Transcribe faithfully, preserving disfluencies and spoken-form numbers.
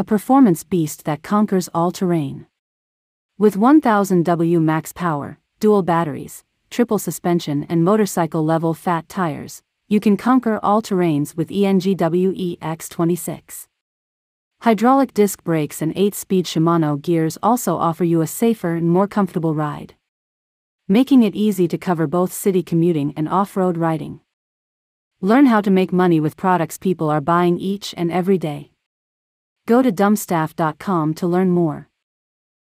performance beast that conquers all terrain. With one thousand watts max power, dual batteries, triple suspension and motorcycle-level fat tires, you can conquer all terrains with E N G W E X twenty-six. Hydraulic disc brakes and eight-speed Shimano gears also offer you a safer and more comfortable ride, making it easy to cover both city commuting and off-road riding. Learn how to make money with products people are buying each and every day. Go to dumbstaff dot com to learn more.